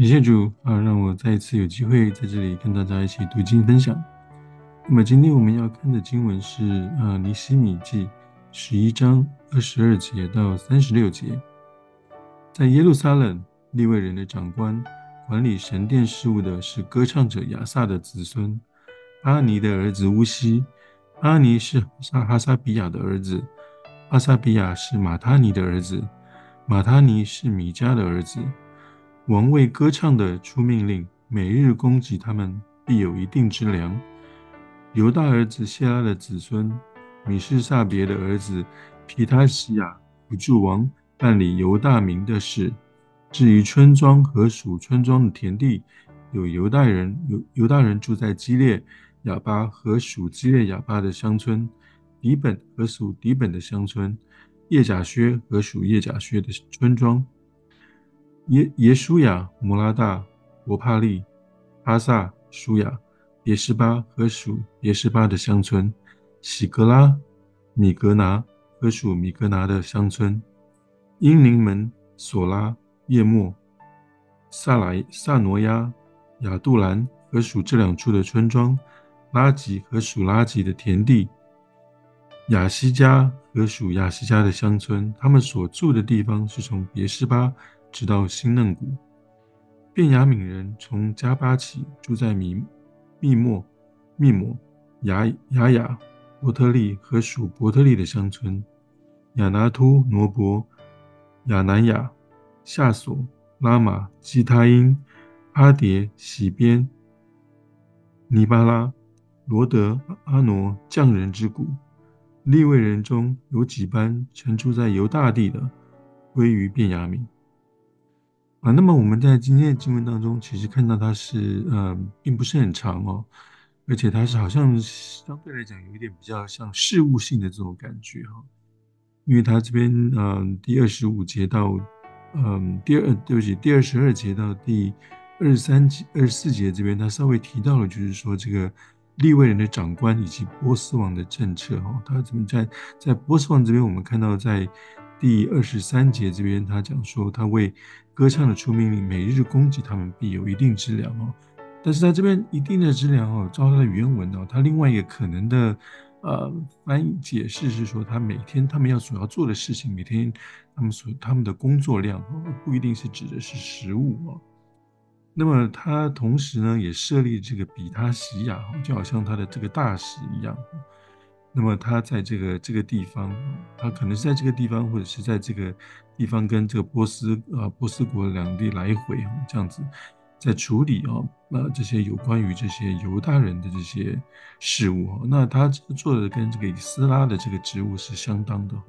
感谢主啊，让我再一次有机会在这里跟大家一起读经分享。那么今天我们要看的经文是尼希米记11章22节到36节。在耶路撒冷，利未人的长官管理神殿事务的是歌唱者亚萨的子孙阿尼的儿子乌西。阿尼是哈撒比亚的儿子，哈撒比亚是马他尼的儿子，马他尼是米迦的儿子。王为歌唱的出命令，每日供给他们，必有一定之粮。犹大儿子谢拉的子孙米士撒别的儿子皮他西亚辅助王办理犹大民的事。至于村庄和属村庄的田地，有犹大人住在基列亚巴和属基列亚巴的乡村，底本和属底本的乡村，叶甲薛和属叶甲薛的村庄，耶书亚、摩拉大、伯帕利、哈萨、舒雅、别是巴和属别是巴的乡村，喜格拉、米格拿和属米格拿的乡村，英灵门、索拉、叶莫、萨挪亚、亚杜兰和属这两处的村庄，拉吉和属拉吉的田地，亚西加和属亚西加的乡村，他们所住的地方是从别是巴直到新嫩谷。便雅悯人从加巴起，住在密莫、密抹、雅、伯特利和属伯特利的乡村，亚拿突、挪伯、亚南雅、夏索、拉玛、基他因、阿迭、喜边、尼巴拉、罗德、阿挪匠人之谷。利未人中有几班曾住在犹大地的，归于便雅悯。那么我们在今天的经文当中，其实看到它是并不是很长哦，而且它是好像相对来讲有一点比较像事务性的这种感觉哈，因为它这边第25节到对不起第22节到第24节这边，它稍微提到了，就是说这个利未人的长官以及波斯王的政策哈，他怎么在波斯王这边，我们看到在第23节这边，他讲说他为歌唱的出命令，每日供给他们必有一定之粮哦。但是在这边一定的之粮哦，照他的原文哦，他另外一个可能的翻译解释是说，他每天他们所要做的事情，每天他们的工作量哦，不一定是指的是食物哦。那么他同时呢，也设立这个比他西亚，就好像他的这个大使一样。那么他在这个地方，他可能是在这个地方，或者是在这个地方跟这个波斯国两地来回这样子，在处理这些有关于这些犹大人的这些事务那他做的跟这个以斯拉的这个职务是相当的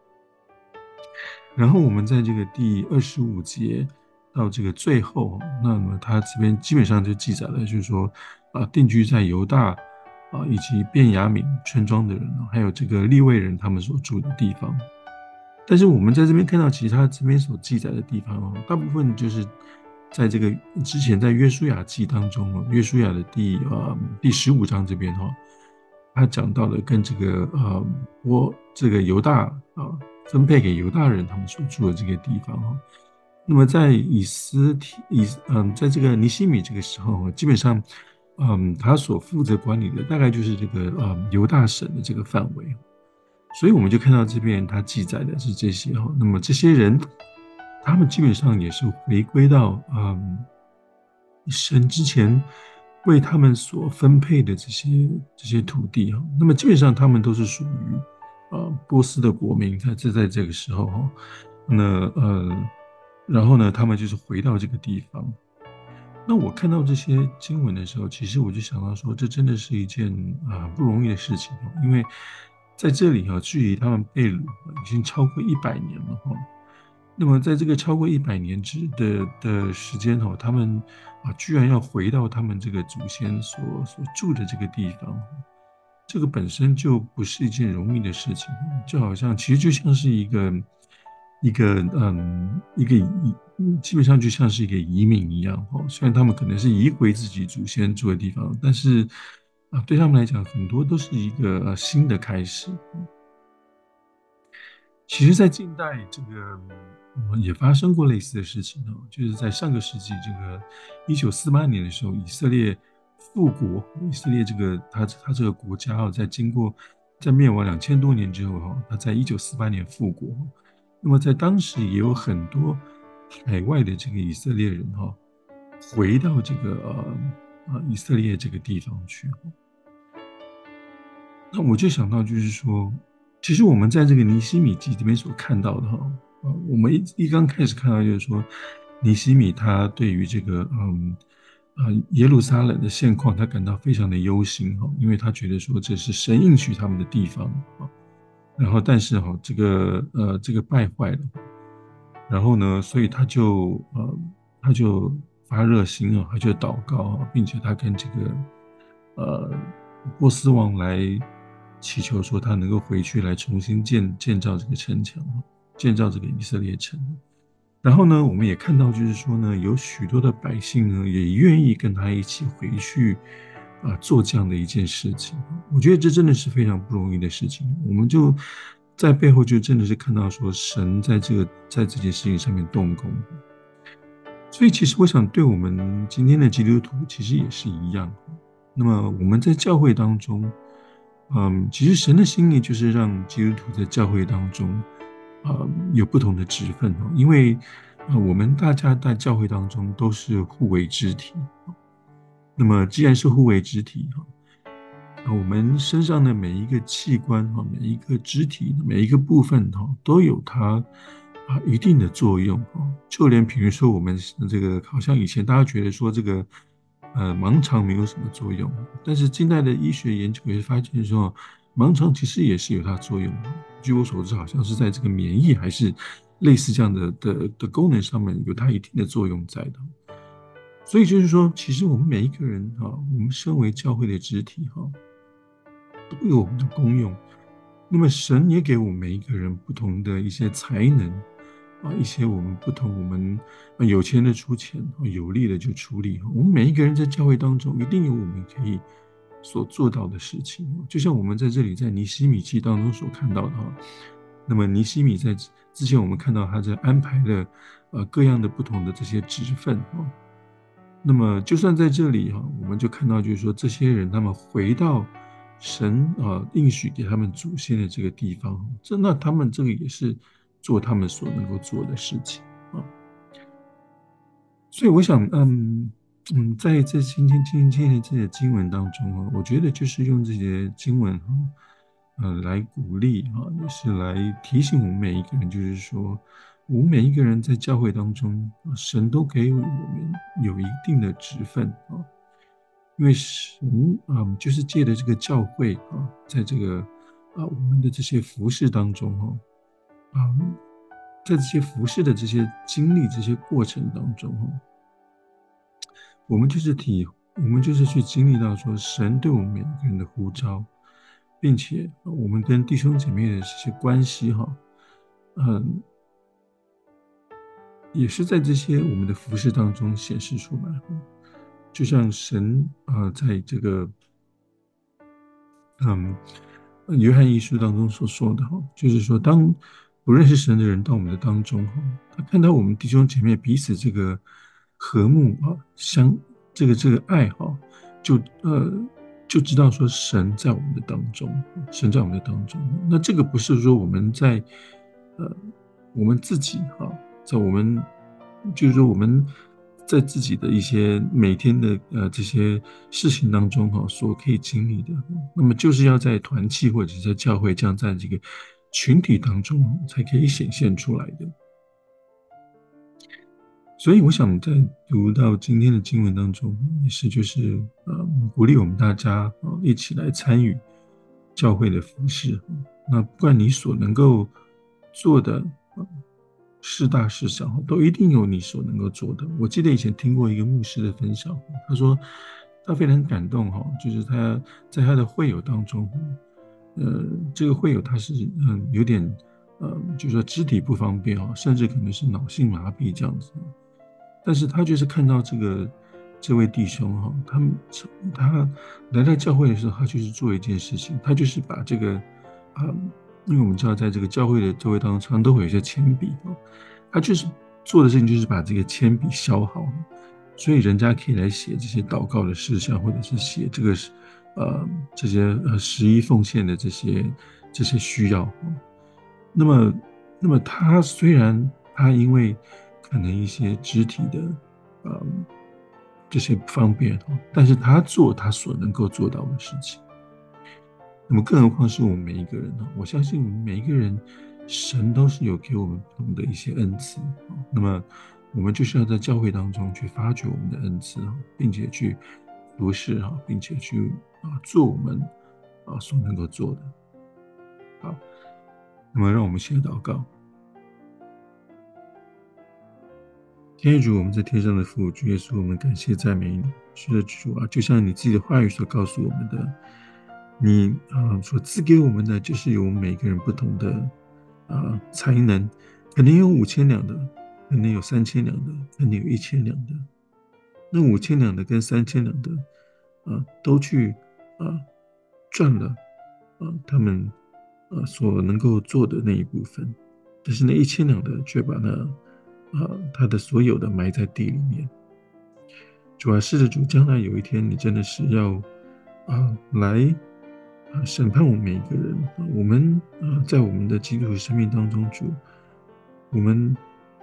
然后我们在这个第25节到这个最后，那么他这边基本上就记载了，就是说定居在犹大以及便雅悯村庄的人还有这个利未人他们所住的地方。但是我们在这边看到，其实他这边所记载的地方大部分就是在这个之前在约书亚记当中约书亚的第15章这边他讲到了跟这个这个犹大分配给犹大人他们所住的这个地方那么在在这个尼希米这个时候基本上他所负责管理的大概就是这个犹大省的这个范围，所以我们就看到这边他记载的是这些那么这些人他们基本上也是回归到神之前为他们所分配的这些土地那么基本上他们都是属于波斯的国民，在这个时候那然后呢，他们就是回到这个地方。那我看到这些经文的时候，其实我就想到说，这真的是一件不容易的事情因为在这里距离他们被掳已经超过100年了那么在这个超过100年的时间他们居然要回到他们这个祖先所住的这个地方，这个本身就不是一件容易的事情，就好像其实就像是一个基本上就像是一个移民一样虽然他们可能是移回自己祖先住的地方，但是对他们来讲，很多都是一个新的开始。 其实，在近代这个也发生过类似的事情哦，就是在上个世纪这个1948年的时候，以色列复国，以色列他这个国家在经过在灭亡2000多年之后他在1948年复国。那么在当时也有很多海外的这个以色列人回到这个以色列这个地方去。那我就想到，就是说，其实我们在这个尼希米记这边所看到的我们一刚开始看到就是说，尼希米他对于这个耶路撒冷的现况，他感到非常的忧心因为他觉得说这是神应许他们的地方然后但是这个败坏了，然后呢，所以他就发热心他就祷告并且他跟这个波斯王来祈求说他能够回去来重新建造这个城墙建造这个以色列城。然后呢，我们也看到就是说呢，有许多的百姓呢也愿意跟他一起回去做这样的一件事情。我觉得这真的是非常不容易的事情。我们就在背后就真的是看到说神在这件事情上面动工。所以其实我想对我们今天的基督徒其实也是一样。那么我们在教会当中，其实神的心意就是让基督徒在教会当中，有不同的职分因为我们大家在教会当中都是互为肢体。那么既然是互为肢体我们身上的每一个器官每一个肢体每一个部分都有它一定的作用就连比如说我们这个好像以前大家觉得说这个盲肠没有什么作用，但是近代的医学研究也发现说盲肠其实也是有它作用的。据我所知，好像是在这个免疫还是类似这样的功能上面有它一定的作用在的。所以就是说，其实我们每一个人我们身为教会的肢体都有我们的功用。那么神也给我们每一个人不同的一些才能一些我们不同，我们有钱的出钱有力的就出力我们每一个人在教会当中一定有我们可以所做到的事情就像我们在这里在尼希米记当中所看到的那么尼希米在之前我们看到他在安排了各样的不同的这些职分那么就算在这里我们就看到就是说这些人他们回到神应许给他们祖先的这个地方，那他们这个也是做他们所能够做的事情所以我想在这今天的这些经文当中我觉得就是用这些经文来鼓励也是来提醒我们每一个人，就是说我们每一个人在教会当中神都给我们有一定的职分因为神就是借着这个教会在这个我们的这些服事当中在这些服事的这些经历、这些过程当中我们就是去经历到说神对我们每一个人的呼召，并且我们跟弟兄姐妹的这些关系也是在这些我们的服事当中显示出来就像神在这个约翰一书当中所说的就是说当不认识神的人到我们的当中他看到我们弟兄姐妹彼此这个和睦这个爱就就知道说神在我们的当中，神在我们的当中。那这个不是说我们在我们自己在我们就是说我们在自己的一些每天的这些事情当中所可以经历的，那么就是要在团契或者在教会这样在这个群体当中才可以显现出来的。所以我想在读到今天的经文当中，也是就是鼓励我们大家一起来参与教会的服事。那不管你所能够做的是大是小，都一定有你所能够做的。我记得以前听过一个牧师的分享，他说他非常感动就是他在他的会友当中，这个会友他是有点就是说肢体不方便甚至可能是脑性麻痹这样子。但是他就是看到这位弟兄他来到教会的时候，他就是做一件事情，他就是把这个因为我们知道，在这个教会的座位当中，常常都会有一些铅笔他就是做的事情就是把这个铅笔削好，所以人家可以来写这些祷告的事项，或者是写这个这些十一奉献的这些需要。那么，他虽然他因为可能一些肢体的这些不方便但是他做他所能够做到的事情。那么，更何况是我们每一个人呢？我相信每一个人，神都是有给我们不同的一些恩赐。那么，我们就是要在教会当中去发掘我们的恩赐并且去服侍并且去做我们所能够做的。好，那么让我们先祷告。天主，我们在天上的父，主耶稣，我们感谢赞美你。是的，主就像你自己的话语所告诉我们的，你所赐给我们的，就是有我们每个人不同的才能，可能有5000两的，可能有3000两的，可能有1000两的。那5000两的跟3000两的，都去赚了他们所能够做的那一部分，但是那1000两的却把他的所有的埋在地里面。主啊，是的，主，将来有一天你真的是要来审判我们每一个人。我们在我们的基督徒生命当中，主，我们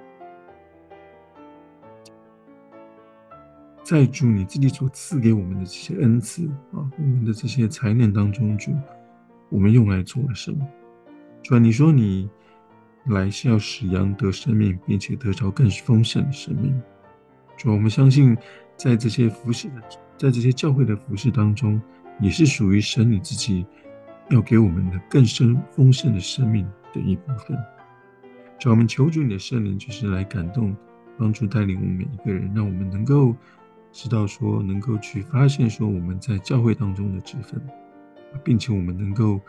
在主你自己所赐给我们的这些恩赐我们的这些才能当中，主，我们用来做了什么？主啊，你说你来是要使羊得生命，并且得着更丰盛的生命。主啊，我们相信在这些在这些教会的服事当中，也是属于神你自己要给我们的更丰盛的生命的一部分。主啊，我们求主你的圣灵就是来感动、帮助、带领我们每一个人，让我们能够知道说，能够去发现说我们在教会当中的职分，并且我们能够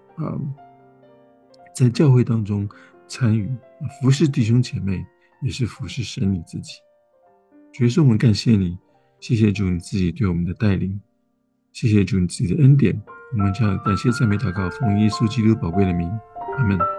在教会当中参与服侍弟兄姐妹，也是服侍神你自己。主耶稣，我们感谢你，谢谢主你自己对我们的带领，谢谢主你自己的恩典。我们将感谢赞美祷告，奉耶稣基督宝贵的名，阿们。